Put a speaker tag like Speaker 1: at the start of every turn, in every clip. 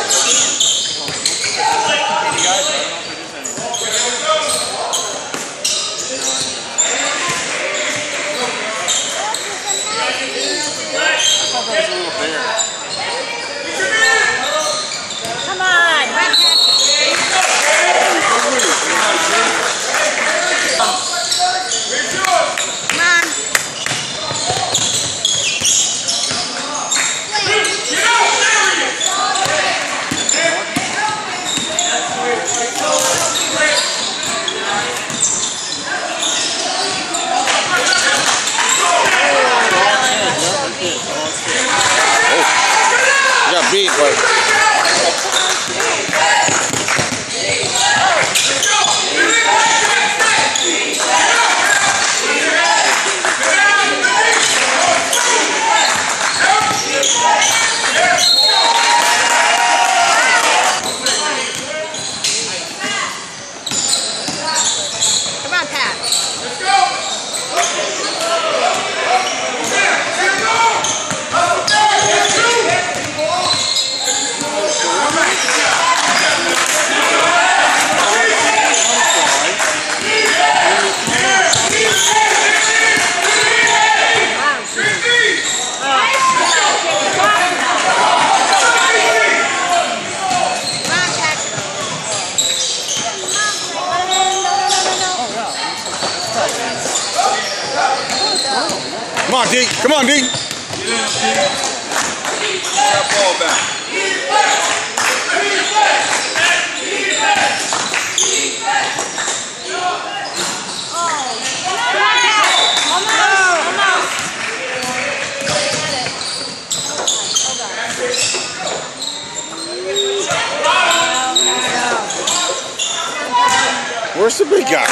Speaker 1: Beat, but
Speaker 2: come on, Pat. Let's go.
Speaker 1: come on, D. Come on, D.
Speaker 3: Get in, that ball back.
Speaker 1: Where's the big guy?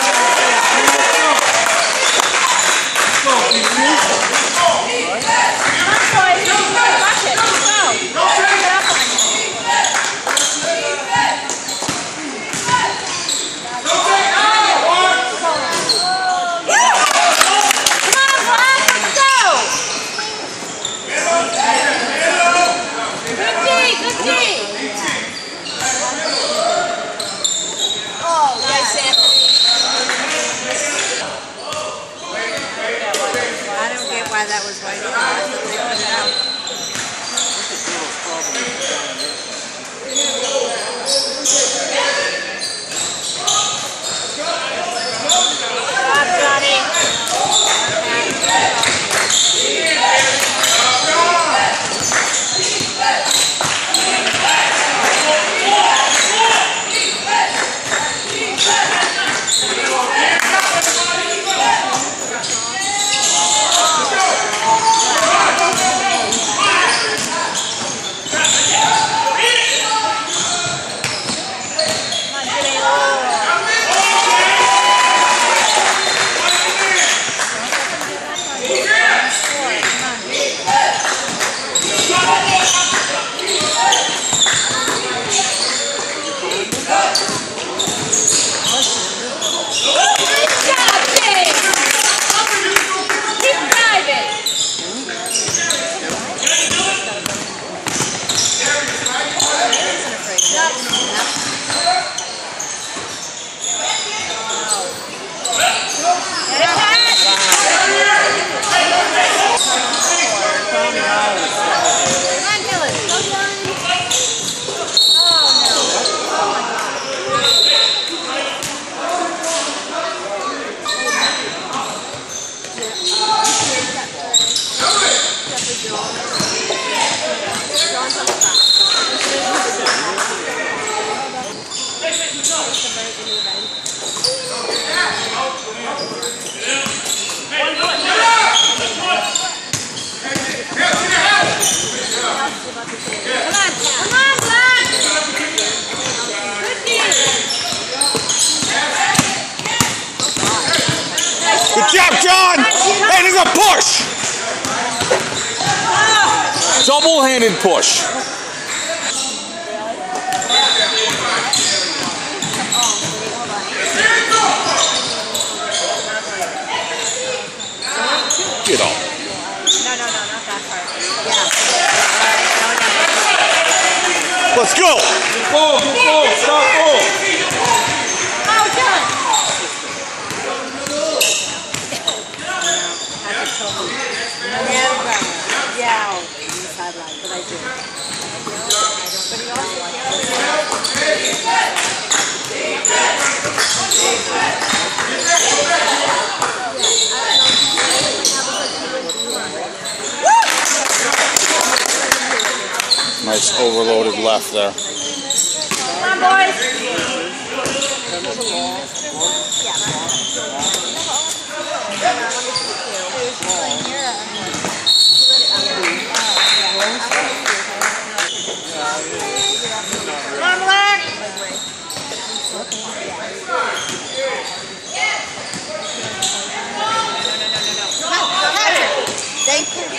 Speaker 2: Why that was white.
Speaker 1: Good job, John! Hey, there's a push! Double-handed push. Get off.
Speaker 2: No, not that part. Yeah.
Speaker 1: Plus Let's go.
Speaker 3: Good ball, stop ball.
Speaker 2: Oh, done. Yeah, sideline, but I do. But he also
Speaker 1: Nice overloaded left there.
Speaker 2: come on, boys. Come on, Black. Thank you.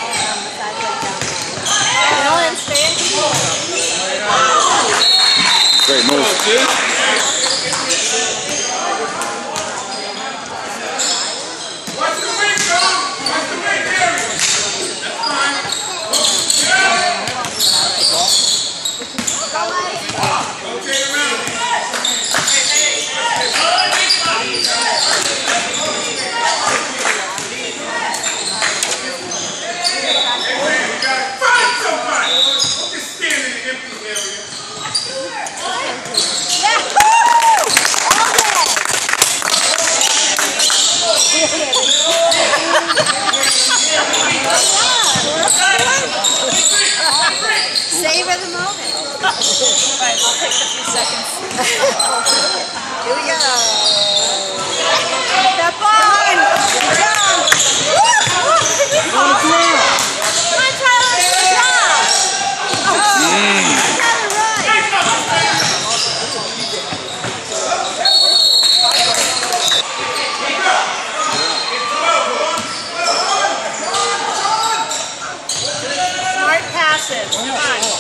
Speaker 1: Great move.
Speaker 3: Watch the wing, John. Watch the wing, Gary. That's fine. Rotate around. Find somebody. Don't just stand in the empty area.
Speaker 2: Savor the moment. Right, we'll take a few seconds. Here we go. Step on. Good job. Come on, Tyler. Good job. Tyler, right. Smart passes. Come on.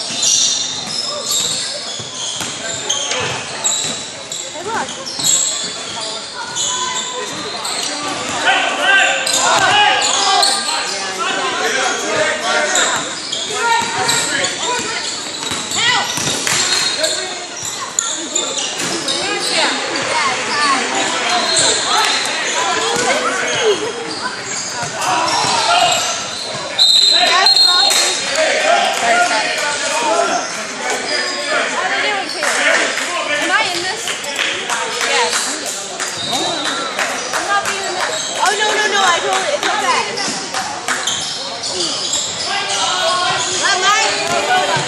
Speaker 2: Hey, look. Am I in this? Yes. I'm not being in this. Oh, no, I totally, it's okay. Come on, Mike.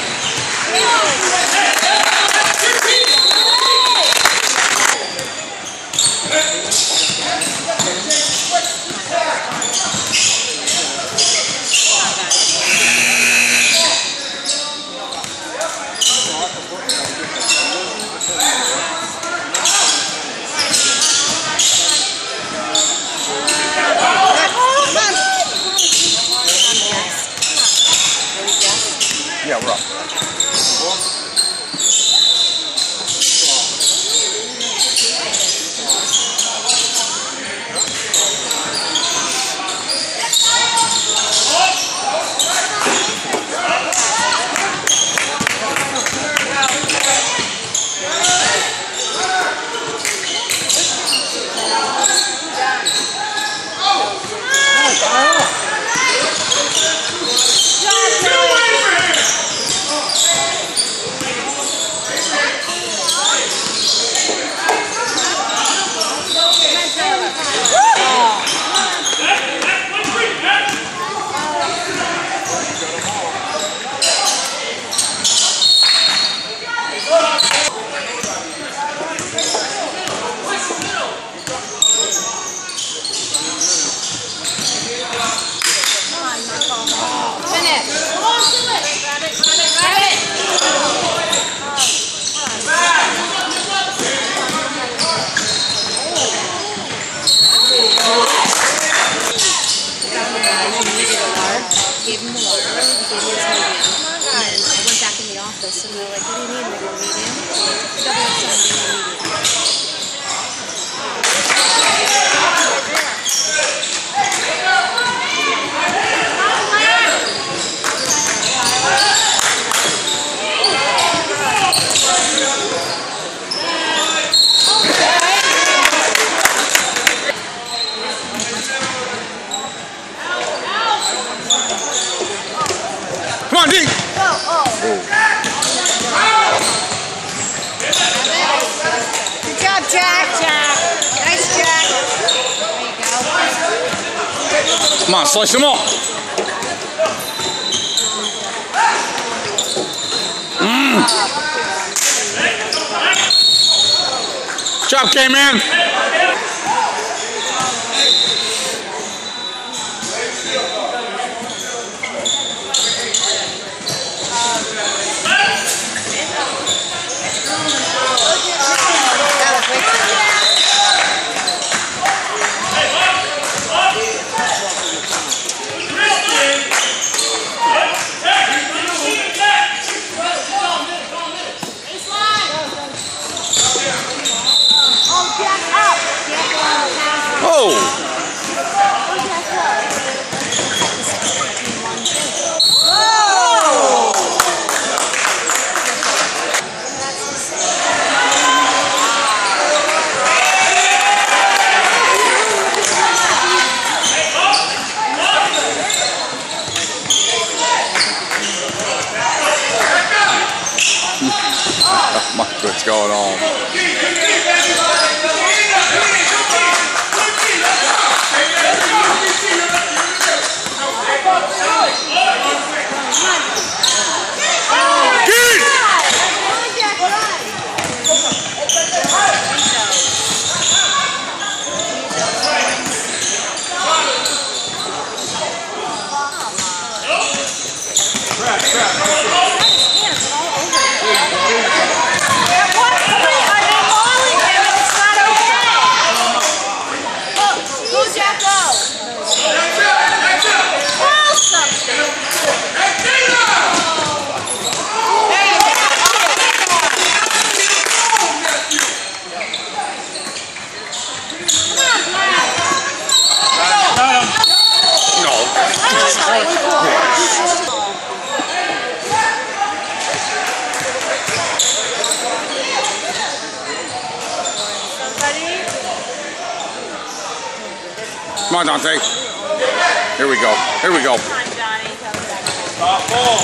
Speaker 1: Yeah, we're up.
Speaker 2: Gave him the water, gave him his medium, and then I went back in the office and they're like, what do you mean? They go, medium? Double XL medium.
Speaker 1: on, D.
Speaker 2: Good job, Jack. Nice, Jack. There you go.
Speaker 1: Come on, slice them all. Good job, K-Man. Oh! What's going on? Come on, Dante. Here we go. Here we go.
Speaker 3: Stop ball.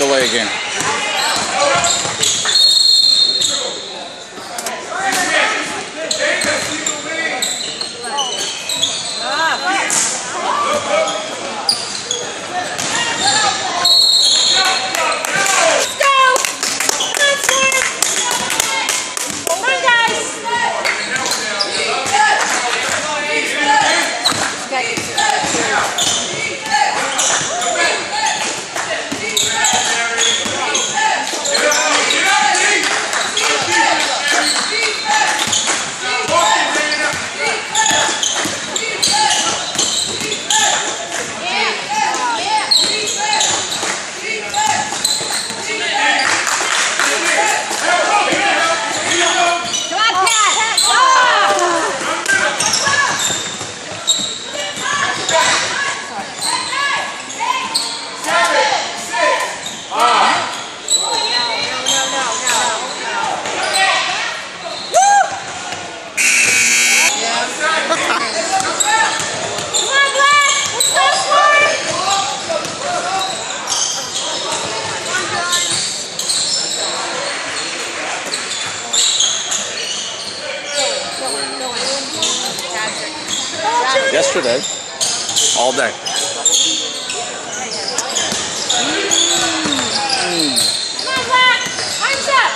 Speaker 1: delay again. Yesterday, all day.
Speaker 2: Come on, Black! Time's up!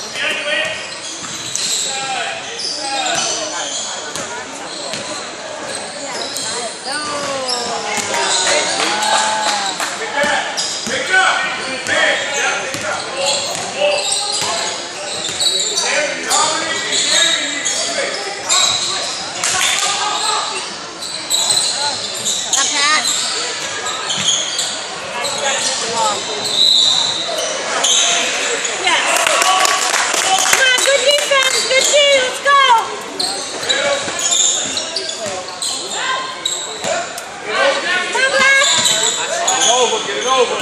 Speaker 3: Get it over.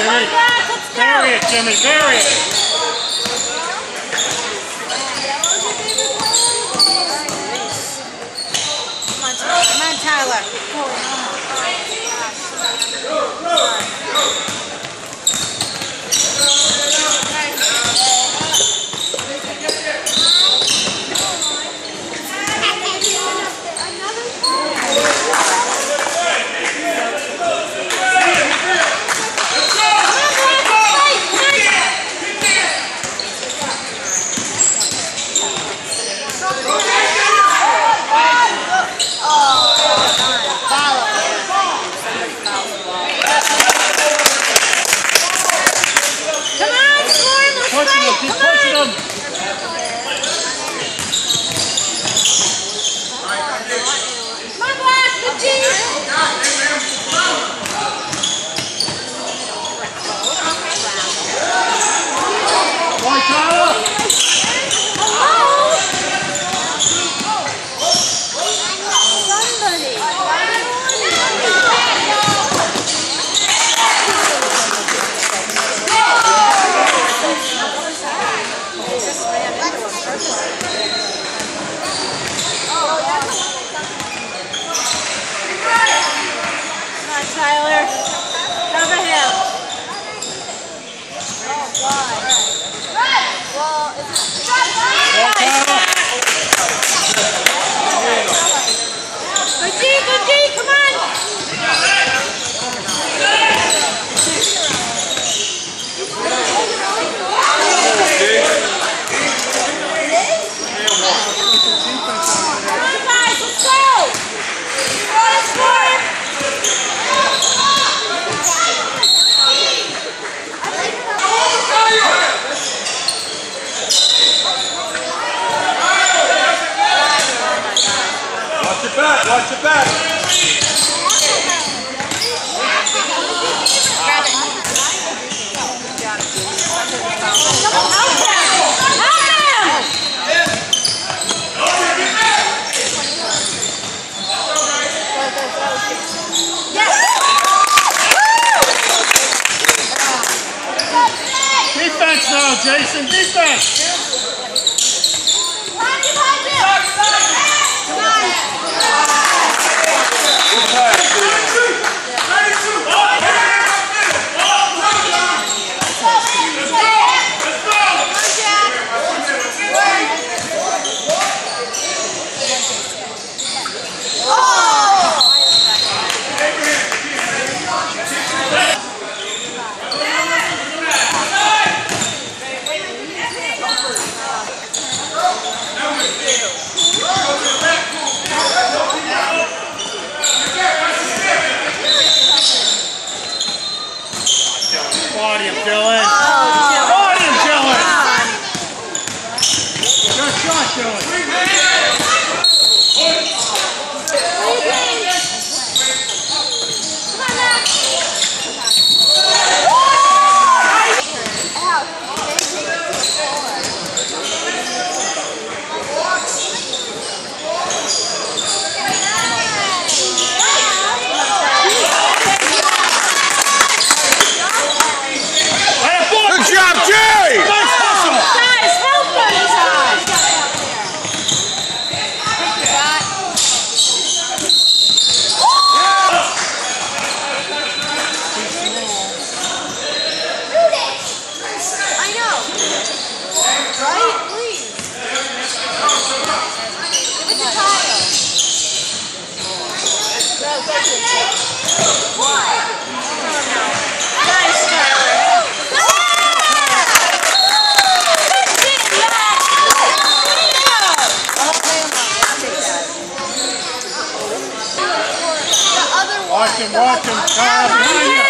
Speaker 4: Jimmy. Bury it, Jimmy. Bury it.
Speaker 2: Come on, Tyler.
Speaker 4: Keep pushing them.
Speaker 2: Come on, Black, good team.
Speaker 4: Come on, Tyler.
Speaker 2: Tyler, cover him. Oh, God. Well, it's... Good D, come on. Come on, guys, let's go. Let's go.
Speaker 3: Watch your back, watch your back.
Speaker 4: Defense now, Jason. Defense. Body him, Dylan. Body him, Dylan. Good shot, Dylan.
Speaker 1: Good job, Jay!
Speaker 4: Nice hustle.
Speaker 2: Guys, help them. I know. Right? Please. Give it to Tyler. Why? Nice, Tyler.
Speaker 4: Watch him, Kyle, behind you.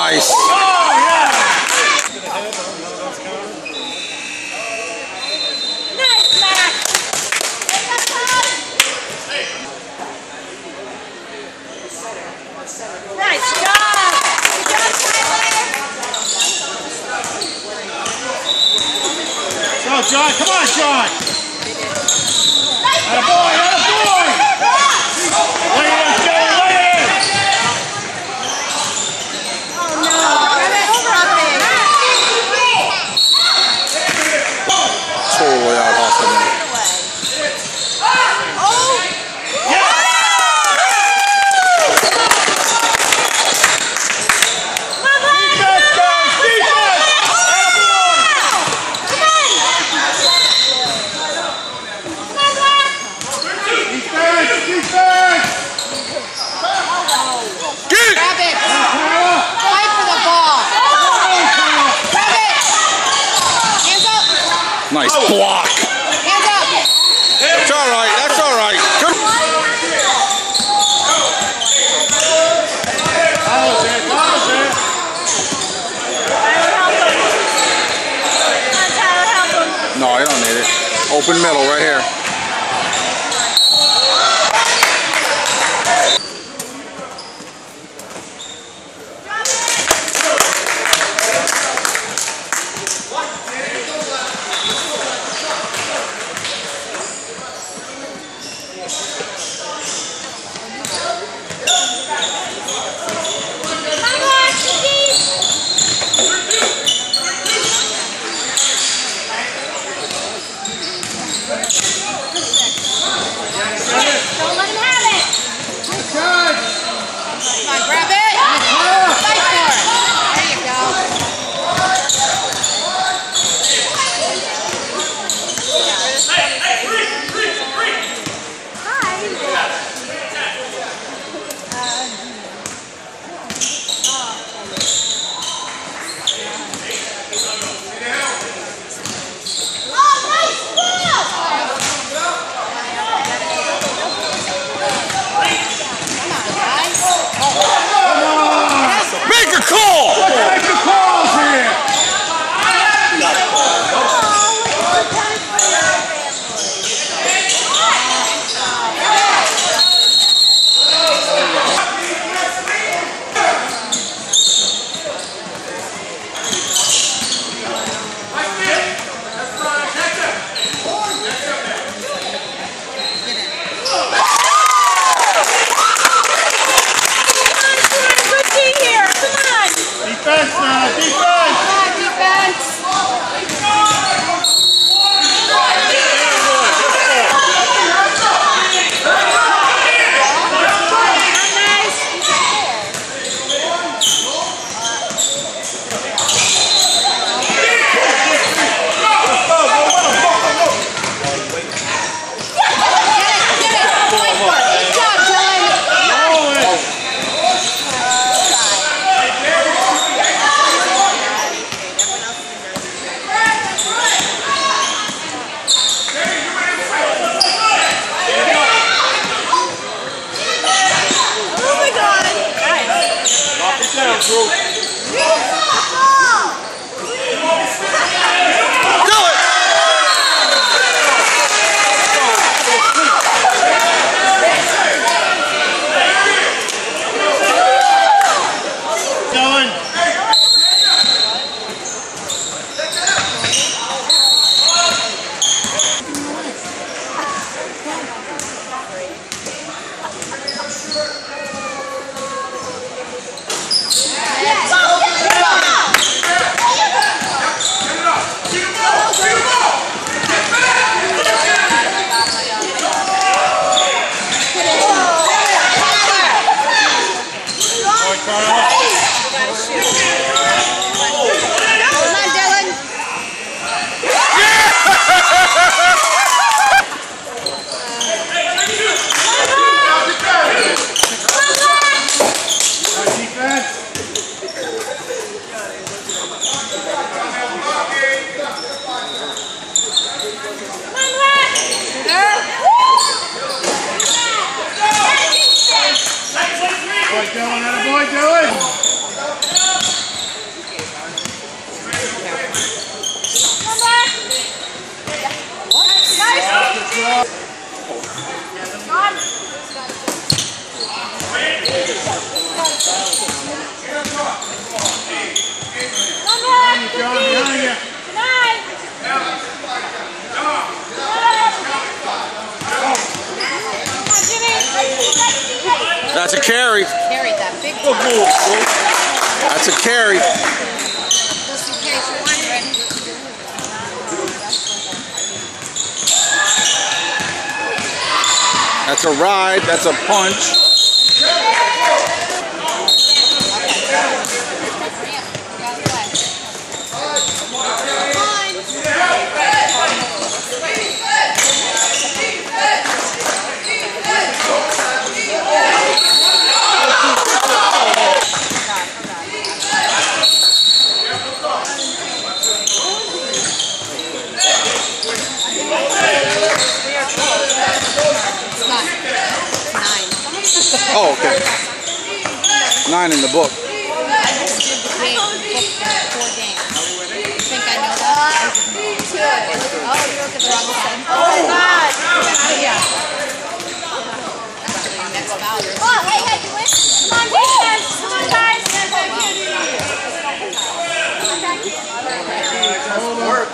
Speaker 1: Nice.
Speaker 4: Oh, yeah.
Speaker 2: Nice, Matt. Nice job. Good job, Tyler.
Speaker 4: Go, John. Come on, John. Attaboy, attaboy. Lay it in, Joey, lay it in.
Speaker 2: Oh, no.
Speaker 1: Totally out off the net. Nice block.
Speaker 2: Hands up.
Speaker 1: That's all right. That's all right. Good. No, I don't need it. Open middle right here.
Speaker 2: Don't let him have it.
Speaker 4: Good.
Speaker 2: Come on, grab it. Fight for it. There you go.
Speaker 1: Make a call.
Speaker 4: Make the calls here. Defense now, defense!
Speaker 2: Defense! Yes.
Speaker 4: Good move, Luke.
Speaker 1: That's a carry.
Speaker 2: Just in case you're wondering.
Speaker 1: That's a ride. That's a punch. Oh, okay. 9 in the book.
Speaker 2: I just did the game, book in 4 games. You think I know that? Oh, you wrote the wrong side. Oh my God! Yeah. Actually, next foul. Oh, hey, you win? Come on, defense! Come on, guys!
Speaker 1: Work.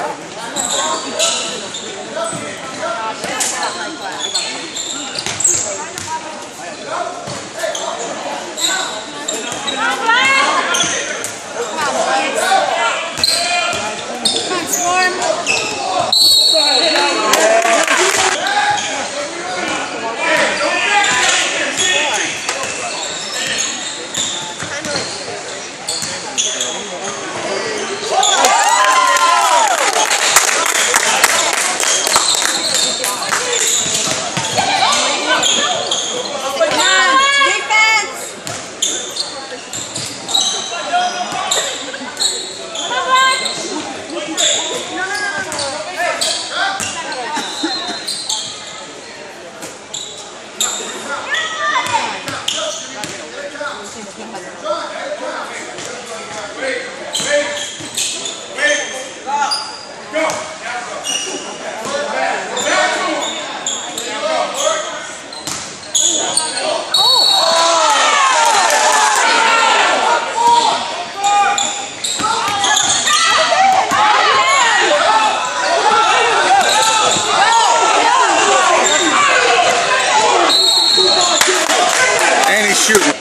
Speaker 1: And he's shooting.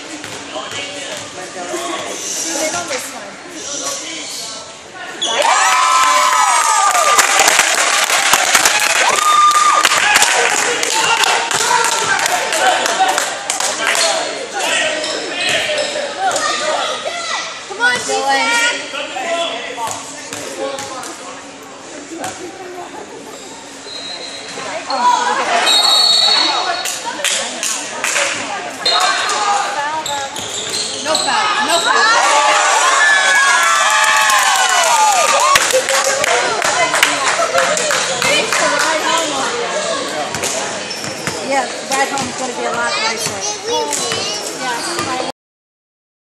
Speaker 2: Come on, Dylan. Oh.